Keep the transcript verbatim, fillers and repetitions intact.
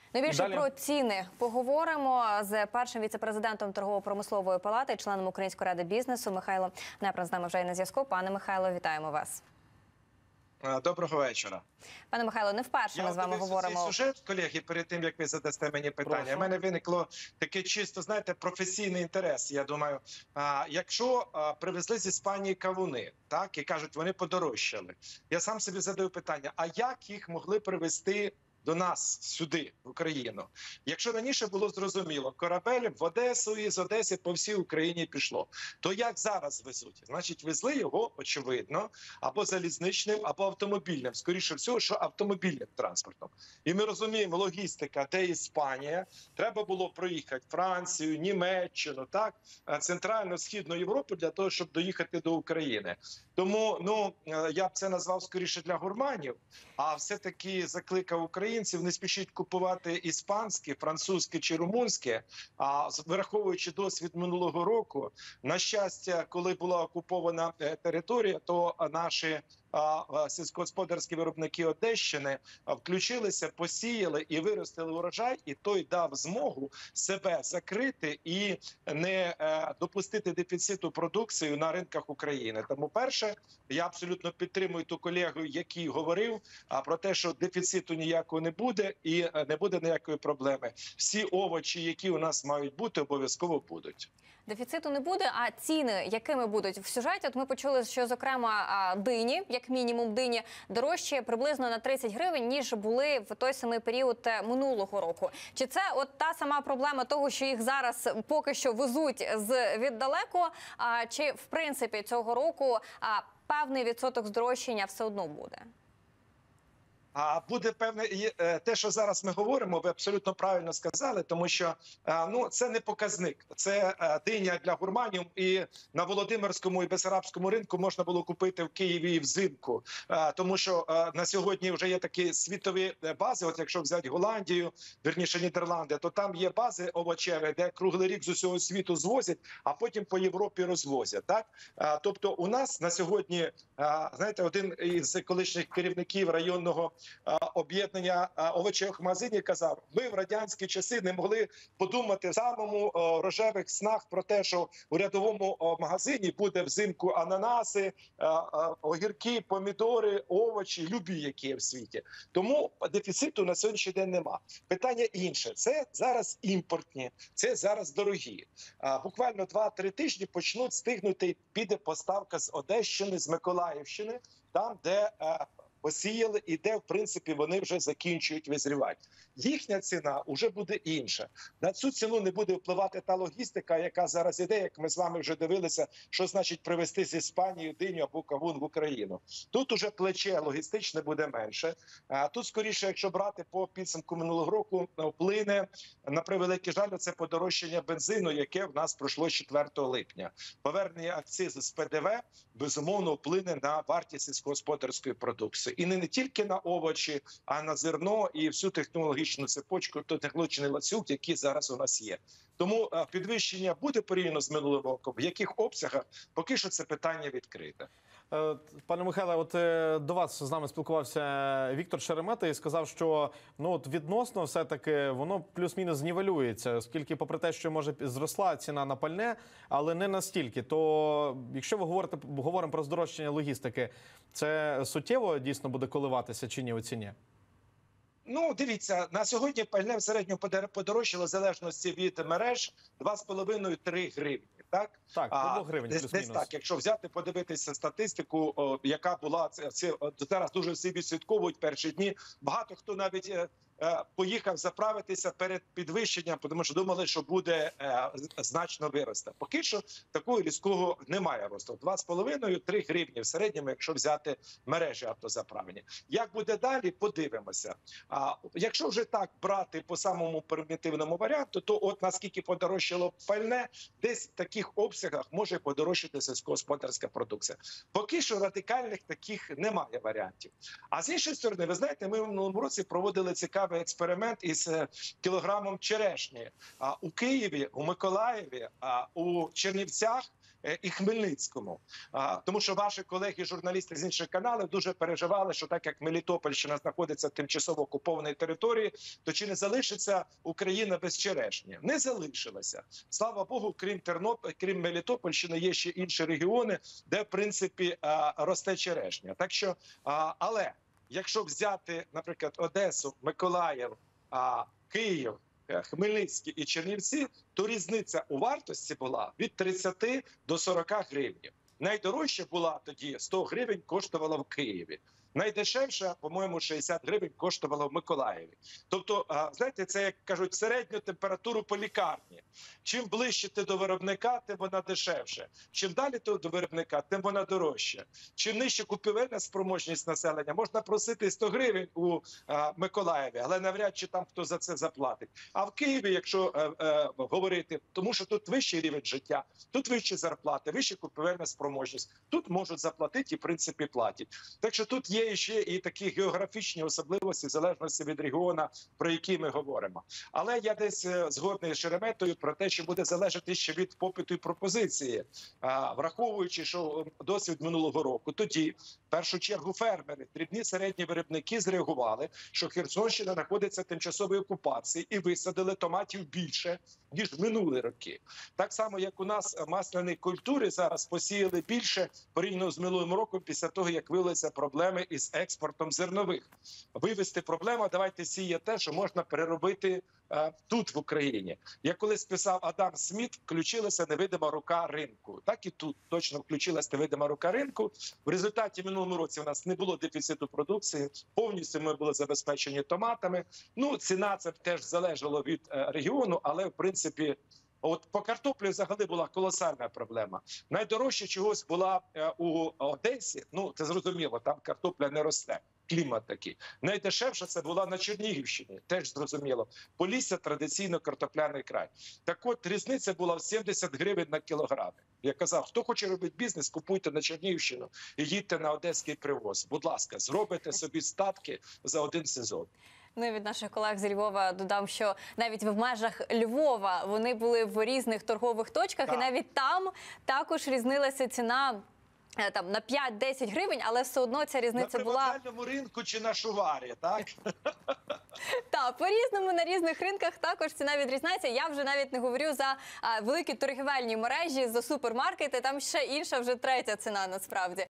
Ну, більше Далі. про ціни поговоримо з першим віце-президентом торгово-промислової палати, членом Української ради бізнесу Михайло Непран з нами вже є на зв'язку. Пане Михайло, вітаємо вас. Доброго вечора. Пане Михайло, не вперше ми з вами говоримо. Я цей сюжет, колеги, перед тим, як ви задасте мені питання. У мене виникло таке чисто, знаєте, професійний інтерес. Я думаю, а, якщо а, привезли з Іспанії кавуни, так, і кажуть, вони подорожчали. Я сам собі задаю питання, а як їх могли привезти до нас сюди, в Україну? Якщо раніше було зрозуміло, корабель в Одесу і з Одеси по всій Україні пішло, то як зараз везуть? Значить, везли його, очевидно, або залізничним, або автомобільним. Скоріше всього, що автомобільним транспортом. І ми розуміємо, логістика, де Іспанія, треба було проїхати Францію, Німеччину, так, Центрально-Східну Європу для того, щоб доїхати до України. Тому, ну, я б це назвав скоріше для гурманів, а все-таки закликав українців не спішіть купувати іспанське, французьке чи румунське, а враховуючи досвід минулого року, на щастя, коли була окупована територія, то наші сільськогосподарські виробники Одещини включилися, посіяли і виростили урожай, і той дав змогу себе закрити і не допустити дефіциту продукції на ринках України. Тому перше, я абсолютно підтримую ту колегу, який говорив про те, що дефіциту ніякого не буде і не буде ніякої проблеми. Всі овочі, які у нас мають бути, обов'язково будуть. Дефіциту не буде, а ціни, якими будуть в сюжеті? От ми почули, що, зокрема, дині, як мінімум дині, дорожчі приблизно на тридцять гривень, ніж були в той самий період минулого року. Чи це от та сама проблема того, що їх зараз поки що везуть з віддалеку, чи, в принципі, цього року певний відсоток здорожчання все одно буде? А буде певне і те, що зараз ми говоримо, ви абсолютно правильно сказали, тому що ну це не показник. Це диня для гурманів, і на Володимирському і Бессарабському ринку можна було купити в Києві і взимку, тому що на сьогодні вже є такі світові бази. От якщо взяти Голландію, вірніше Нідерланди, то там є бази овочеві, де круглий рік з усього світу звозять, а потім по Європі розвозять. Так, тобто у нас на сьогодні, знаєте, один із колишніх керівників районного об'єднання овочевих магазинів казав, ми в радянські часи не могли подумати в самому рожевих снах про те, що у рядовому магазині буде взимку ананаси, огірки, помідори, овочі, любі, які є в світі. Тому дефіциту на сьогоднішній день нема. Питання інше. Це зараз імпортні, це зараз дорогі. Буквально два-три тижні почнуть стигнути, піде поставка з Одещини, з Миколаївщини, там, де посіяли і де, в принципі, вони вже закінчують визрівати. Їхня ціна вже буде інша. На цю ціну не буде впливати та логістика, яка зараз іде, як ми з вами вже дивилися, що значить привезти з Іспанії диню або кавун в Україну. Тут уже плече логістичне буде менше. А тут, скоріше, якщо брати по підсумку минулого року, вплине, на превеликий жаль, це подорожчання бензину, яке в нас пройшло четвертого липня. Повернення акцизу з Пе Де Ве, безумовно, вплине на вартість сільськогосподарської продукції. І не, не тільки на овочі, а на зерно і всю технологічну цепочку, то технологічний ланцюг, який зараз у нас є. Тому підвищення буде порівняно з минулим роком. В яких обсягах? Поки що це питання відкрите. Пане Михайле, от до вас з нами спілкувався Віктор Шеремета і сказав, що ну от відносно все-таки воно плюс-мінус знівелюється, оскільки попри те, що може зросла ціна на пальне, але не настільки. То якщо ви говорите, говоримо про здорожчання логістики, це суттєво дійсно буде коливатися чи ні у ціні? Ну, дивіться, на сьогодні пальне в середньому подорожчало в залежності від мереж два з половиною - три гривні. Так, так, по двох гривень десь, десь так. Якщо взяти, подивитися статистику, о, яка була це, це зараз дуже всі відслідковують перші дні. Багато хто навіть е, е, поїхав заправитися перед підвищенням, тому що думали, що буде е, значно виросте. Поки що такого різкого немає росту. Два з половиною - три гривні в середньому, якщо взяти мережі автозаправлення. Як буде далі, подивимося. А якщо вже так брати по самому примітивному варіанту, то от наскільки подорожчало пальне, десь в таких обсягах може подорожчати сільськогосподарська продукція. Поки що радикальних таких немає варіантів. А з іншої сторони, ви знаєте, ми в минулому році проводили цікавий експеримент із кілограмом черешні. А у Києві, у Миколаєві, а у Чернівцях е, і Хмельницькому. А, тому що ваші колеги, журналісти з інших каналів дуже переживали, що так як Мелітопольщина знаходиться в тимчасово окупованій території, то чи не залишиться Україна без черешні? Не залишилася. Слава Богу, крім Тернополя, крім Мелітопольщини, є ще інші регіони, де, в принципі, а, росте черешня. Так що, а, але якщо взяти, наприклад, Одесу, Миколаїв, а, Київ, Хмельницький і Чернівці, то різниця у вартості була від тридцяти до сорока гривень. Найдорожча була тоді сто гривень коштувала в Києві. Найдешевша, по-моєму, шістдесят гривень коштувала в Миколаєві. Тобто, знаєте, це, як кажуть, середню температуру по лікарні. Чим ближче ти до виробника, тим вона дешевше. Чим далі ти до виробника, тим вона дорожча. Чим нижче купівельна спроможність населення, можна просити сто гривень у а, Миколаєві, але навряд чи там хто за це заплатить. А в Києві, якщо е, е, говорити, тому що тут вищий рівень життя, тут вищі зарплати, вища купівельна спроможність, тут можуть заплатити і, в принципі, платять. Так що тут є ще і такі географічні особливості в залежності від регіону, про які ми говоримо. Але я десь згодний з Шереметою про те, що буде залежати ще від попиту і пропозиції, а, враховуючи, що досвід минулого року. Тоді, в першу чергу, фермери, дрібні середні виробники зреагували, що Херсонщина знаходиться в тимчасовій окупації і висадили томатів більше, ніж в минулі роки. Так само, як у нас масляні культури зараз посіяли більше порівняно з минулим роком після того, як виявилися проблеми із експортом зернових. Вивести проблему, давайте сіяти те, що можна переробити е, тут, в Україні. Як колись писав Адам Сміт, включилася невидима рука ринку. Так і тут точно включилася невидима рука ринку. В результаті в минулому році у нас не було дефіциту продукції, повністю ми були забезпечені томатами. Ну, ціна це теж залежало від е, регіону, але в принципі от по картоплі взагалі була колосальна проблема. Найдорожче чогось була е, у Одесі, ну це зрозуміло, там картопля не росте, клімат такий. Найдешевша це була на Чернігівщині, теж зрозуміло. Полісся традиційно картопляний край. Так от різниця була в сімдесят гривень на кілограм. Я казав, хто хоче робити бізнес, купуйте на Чернігівщину і їдьте на одеський привоз. Будь ласка, зробите собі статки за один сезон. Ну і від наших колег з Львова додам, що навіть в межах Львова вони були в різних торгових точках, Так. і навіть там також різнилася ціна е, там на п'ять-десять гривень, але все одно ця різниця на була привокзальному ринку чи на шуварі, так? та по-різному на різних ринках також ціна відрізняється. Я вже навіть не говорю за а, великі торгівельні мережі, за супермаркети. Там ще інша, вже третя ціна насправді.